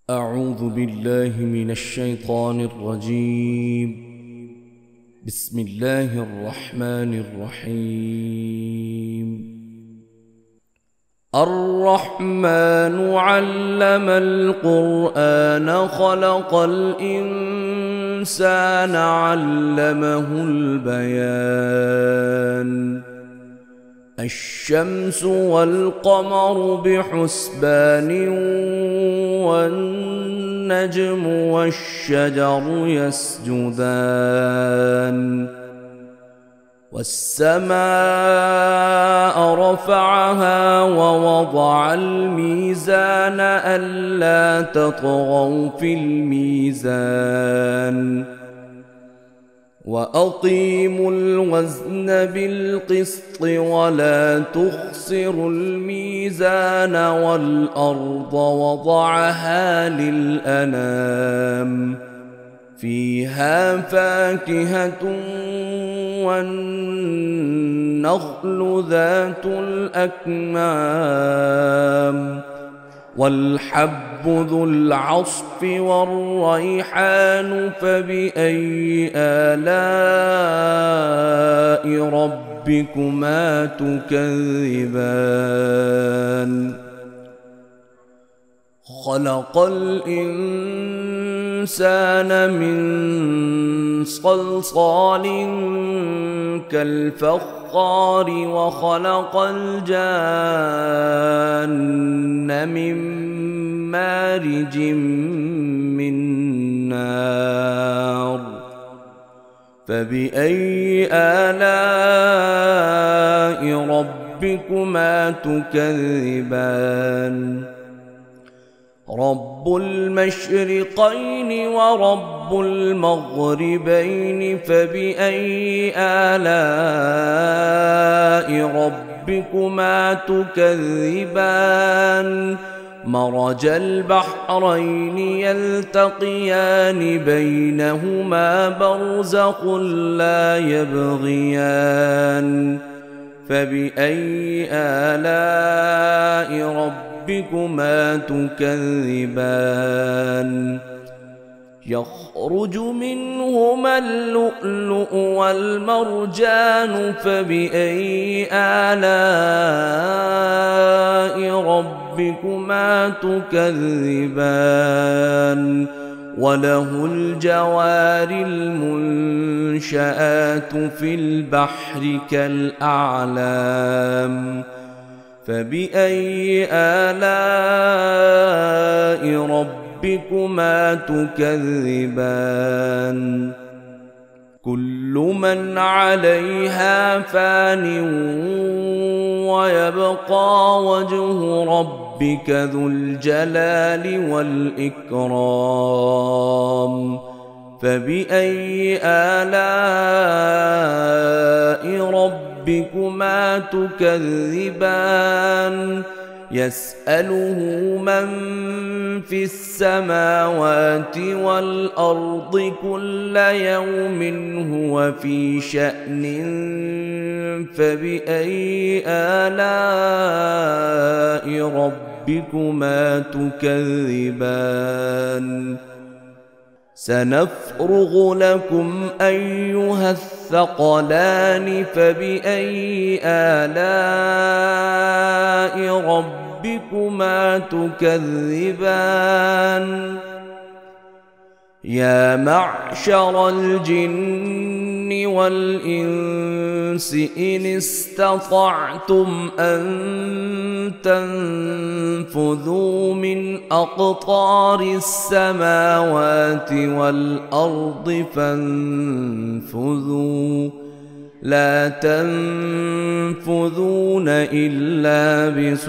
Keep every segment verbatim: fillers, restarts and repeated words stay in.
أعوذ بالله من الشيطان الرجيم. بسم الله الرحمن الرحيم. الرحمن علم القرآن خلق الإنسان علمه البيان. الشمس والقمر بحسبان والنجم والشجر يسجدان. والسماء رفعها ووضع الميزان ألا تطغوا في الميزان وأقيموا الوزن بالقسط ولا تخسروا الميزان والأرض وضعها للأنام فيها فاكهة والنخل ذات الأكمام والحب ذو العصف والريحان فبأي آلاء ربكما تكذبان. خلق الإنسان من صلصال كالفخار وخلق الجان من مارج من نار فبأي آلاء ربكما تكذبان. رب المشرقين ورب المغربين فبأي آلاء ربكما تكذبان. مرج البحرين يلتقيان بينهما برزخ لا يبغيان فبأي آلاء ربكما ربكما تكذبان. يخرج منهما اللؤلؤ والمرجان فبأي آلاء ربكما تكذبان. وله الجوار المنشآت في البحر كالأعلام فبأي آلاء ربكما تكذبان. كل من عليها فان ويبقى وجه ربك ذو الجلال والإكرام فبأي آلاء ربكما تكذبان. يسأله من في السماوات والأرض كل يوم هو في شأن فبأي آلاء ربكما تكذبان. سنفرغ لكم أيها الثقلان فبأي آلاء ربكما تكذبان. يا معشر الجن والإنس إن استطعتم أن تنفذوا من أقطار السماوات والأرض فانفذوا لا تنفذون إلا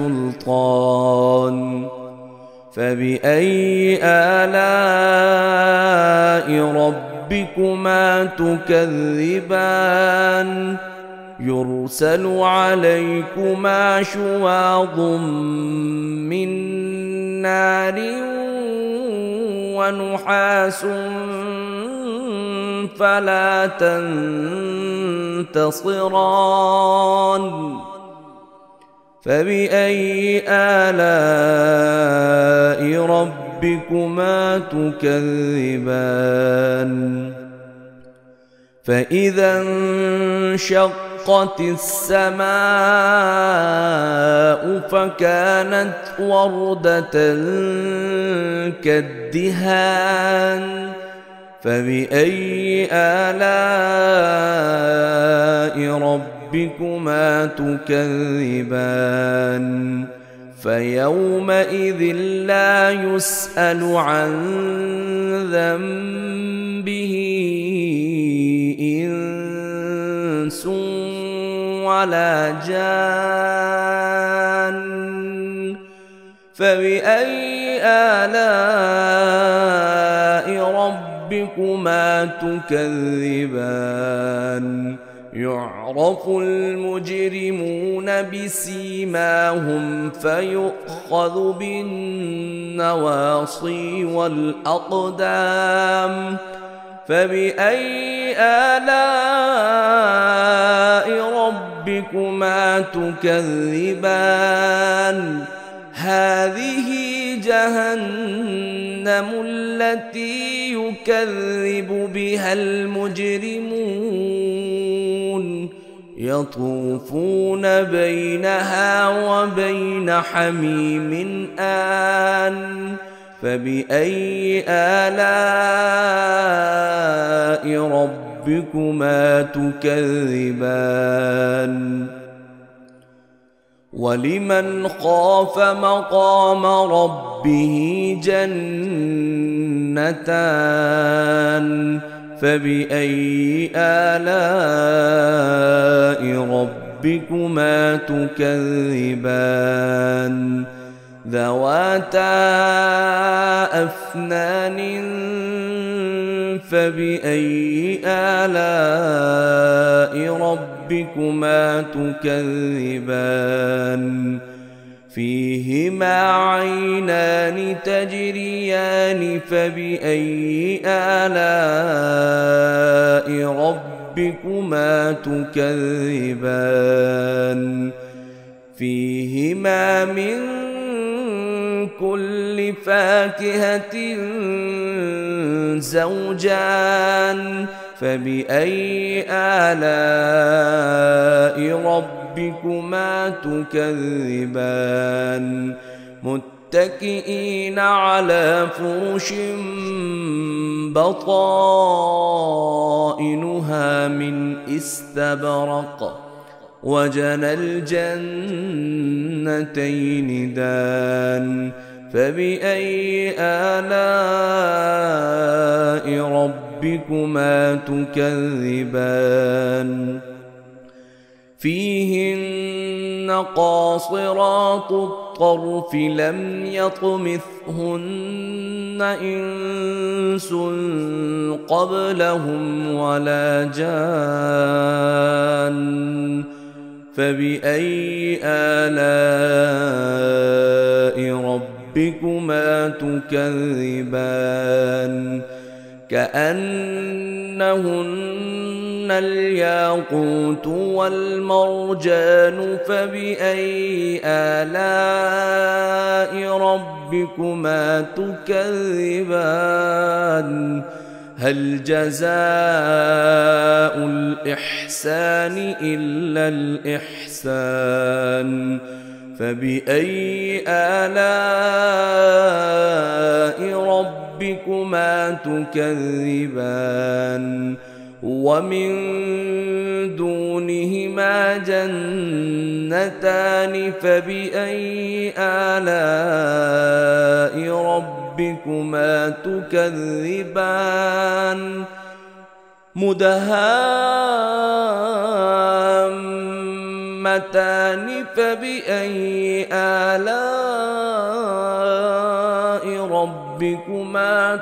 بسلطان فبأي آلاء ربكما تكذبان. يرسل عليكما شواظ من نار ونحاس فلا تنتصران فبأي آلاء ربكما ربكما تكذبان فإذا انشقت السماء فكانت وردة كالدهان فبأي آلاء ربكما تكذبان فيومئذ لا يسأل عن ذنبه إنس ولا جان فبأي آلاء ربكما تكذبان يعرف المجرمون بسيماهم فيؤخذ بالنواصي والأقدام فبأي آلاء ربكما تكذبان هذه جهنم التي يكذب بها المجرمون يطوفون بينها وبين حميم آن فبأي آلاء ربكما تكذبان ولمن خاف مقام ربه جنتان فبأي آلاء ربكما تكذبان ذواتا أفنان فبأي آلاء ربكما تكذبان فيهما عينان تجريان فبأي آلاء ربكما تكذبان فيهما من كل فاكهة زوجان فبأي آلاء ربكما تكذبان متكئين على فرش بطائنها من استبرق وجنى الجنتين دان فبأي آلاء ربكما تكذبان فيهن قاصرات الطرف لم يطمثهن إنس قبلهم ولا جان فبأي آلاء ربكما تكذبان كأنهن الياقوت والمرجان فبأي آلاء ربكما تكذبان هل جزاء الإحسان إلا الإحسان فبأي آلاء ربكما تكذبان ومن دونهما جنتان فبأي آلاء ربكما تكذبان مدهامتان فبأي آلاء ربكما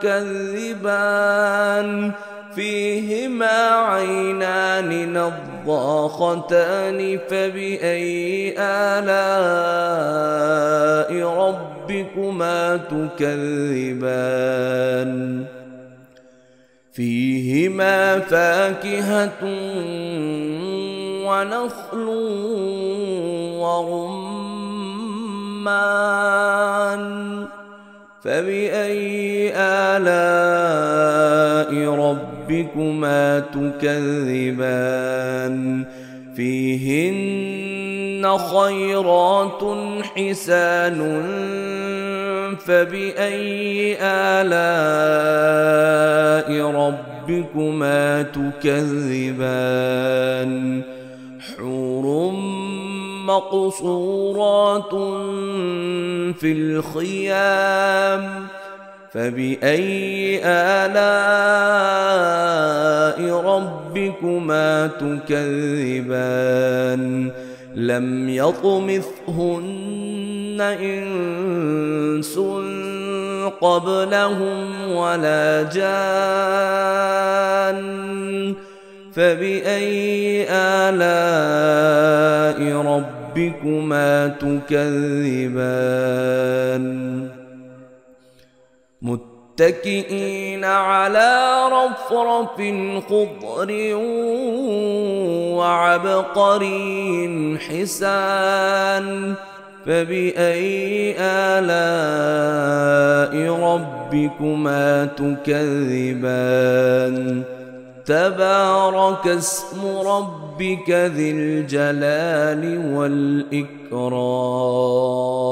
تكذبان فيهما عينان نضاختان فبأي آلاء ربكما تكذبان فيهما فاكهة ونخل ورمان فبأي آلاء ربكما تكذبان فيهن خيرات حسان فبأي آلاء ربكما تكذبان حور مقصورات في الخيام فبأي آلاء ربكما تكذبان لم يطمثهن إنس قبلهم ولا جان فبأي آلاء ربكما تكذبان متكئين على رفرف خضر وعبقري حسان فبأي آلاء ربكما تكذبان تبارك اسم ربك ذي الجلال والإكرام